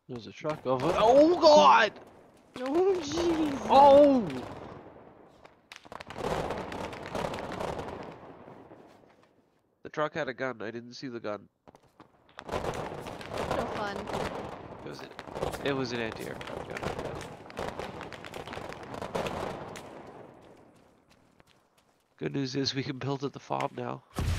There's a truck over. Oh god! Oh jeez. Oh! The truck had a gun. I didn't see the gun. No fun. It was an anti-aircraft gun. Good news is we can build at the fob now.